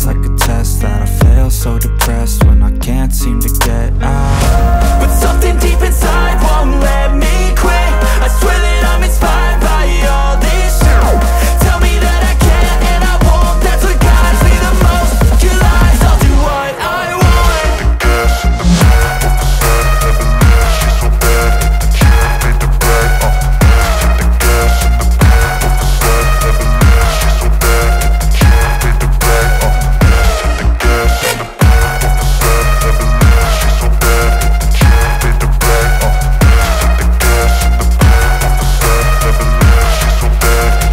like a test that I fail, so depressed when I can't seem to get out.